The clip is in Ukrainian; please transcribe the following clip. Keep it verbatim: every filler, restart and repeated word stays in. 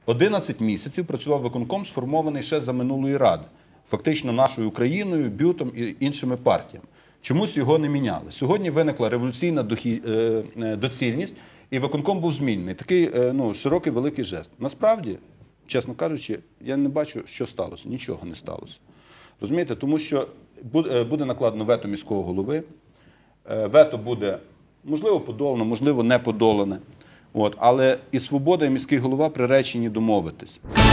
одинадцять місяців працював виконком, сформований ще за минулої ради. Фактично нашою Україною, Бютом і іншими партіями. Чомусь його не міняли. Сьогодні виникла революційна доцільність, і виконком був змінений. Такий ну, широкий, великий жест. Насправді, чесно кажучи, я не бачу, що сталося. Нічого не сталося. Розумієте? Тому що буде накладено вето міського голови. Вето буде, можливо, подолане, можливо, не подолане. От. Але і свобода, і міський голова приречені домовитись.